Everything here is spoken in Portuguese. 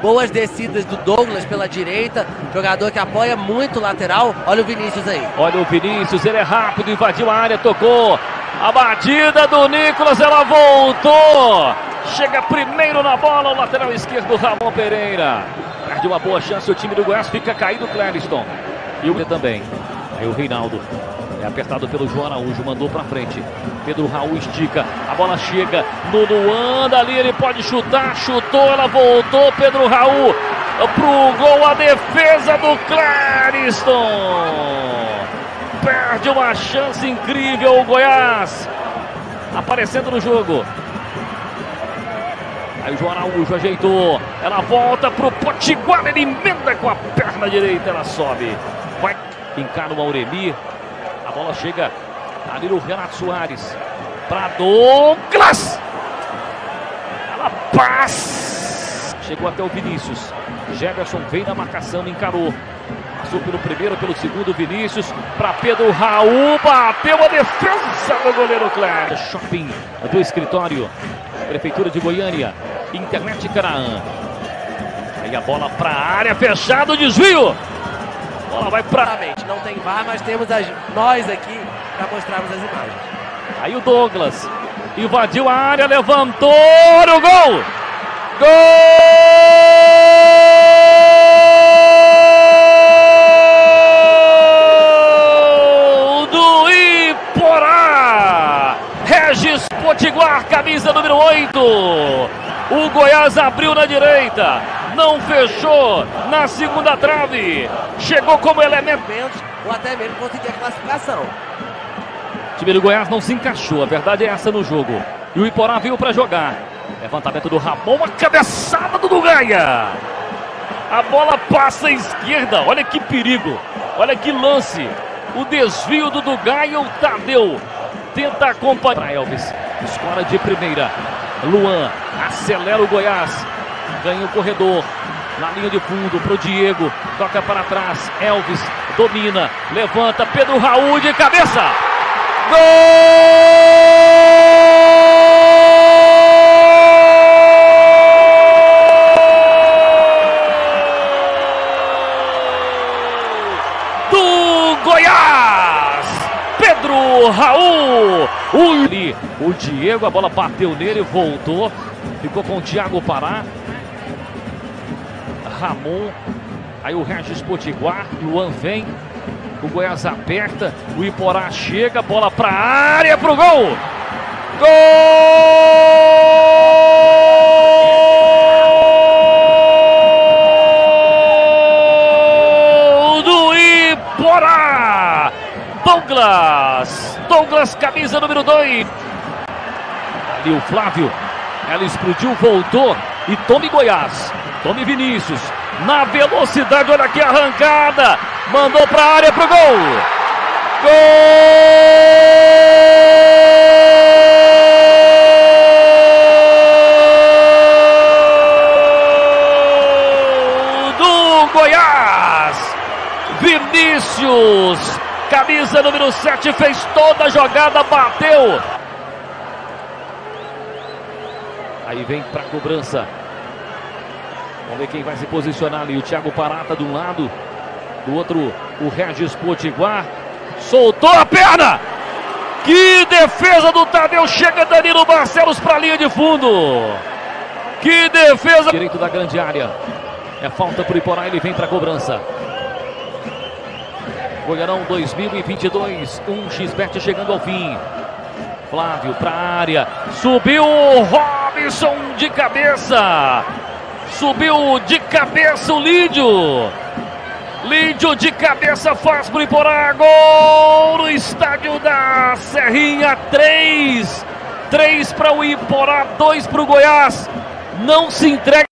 Boas descidas do Douglas pela direita, jogador que apoia muito o lateral. Olha o Vinícius aí. Olha o Vinícius, ele é rápido, invadiu a área, tocou. A batida do Nicolas, ela voltou. Chega primeiro na bola, o lateral esquerdo, Ramon Pereira. Perde uma boa chance, o time do Goiás fica caído, Clériston. E o também. Aí o Reinaldo. É apertado pelo João Araújo, mandou pra frente. Pedro Raul estica, a bola chega no Luan, ali ele pode chutar, chutou, ela voltou, Pedro Raul pro gol, a defesa do Clériston. Perde uma chance incrível o Goiás, aparecendo no jogo. Aí o João Araújo ajeitou, ela volta pro Potiguar, ele emenda com a perna direita, ela sobe. Vai, encara o Aureli. A bola chega ali no Renato Soares. Para Douglas. Ela passa. Chegou até o Vinícius. Jefferson veio na marcação, encarou. Passou pelo primeiro, pelo segundo, Vinícius. Para Pedro Raul. Bateu a defesa do goleiro Clériston. Shopping do escritório. Prefeitura de Goiânia. Internet Canaã. Aí a bola para a área. Fechado o desvio. A bola vai para... Não tem VAR, mas temos nós aqui para mostrarmos as imagens. Aí o Douglas invadiu a área, levantou o gol! Gol do Iporá! Regis Potiguar, camisa número 8. O Goiás abriu na direita, não fechou na segunda trave. Chegou como elemento. Ou até mesmo conseguir a classificação. O time do Goiás não se encaixou, a verdade é essa no jogo. E o Iporá veio para jogar. Levantamento do Ramon, a cabeçada do Dugaia. A bola passa à esquerda, olha que perigo, olha que lance. O desvio do Dugaia, o Tadeu tenta acompanhar. Elvis, escora de primeira. Luan, acelera o Goiás. Ganha o corredor. Na linha de fundo pro Diego, toca para trás, Elvis domina, levanta, Pedro Raul de cabeça, gol do Goiás, Pedro Raul, o Diego, a bola bateu nele, voltou, ficou com o Thiago Pará. Ramon, aí o Regis Potiguar, Luan vem, o Goiás aperta, o Iporá chega, bola para a área, pro gol! Gol do Iporá! Douglas, camisa número 2. Ali o Flávio, ela explodiu, voltou e tome Goiás. Tome Vinícius, na velocidade, olha aqui a arrancada, mandou para a área pro gol. Gol do Goiás, Vinícius, camisa número 7, fez toda a jogada, bateu. Aí vem para a cobrança. Vamos ver quem vai se posicionar ali. O Thiago Pará tá de um lado. Do outro, o Regis Potiguar. Soltou a perna! Que defesa do Tadeu! Chega Danilo Barcelos para a linha de fundo. Que defesa! Direito da grande área. É falta pro Iporá, ele vem para a cobrança. Goianão 2022. 1xBet chegando ao fim. Flávio para a área. Subiu o Robson de cabeça. Subiu de cabeça o Lídio. Lídio de cabeça faz pro Iporá. Gol no estádio da Serrinha. 3 para o Iporá, 2 para o Goiás. Não se entrega.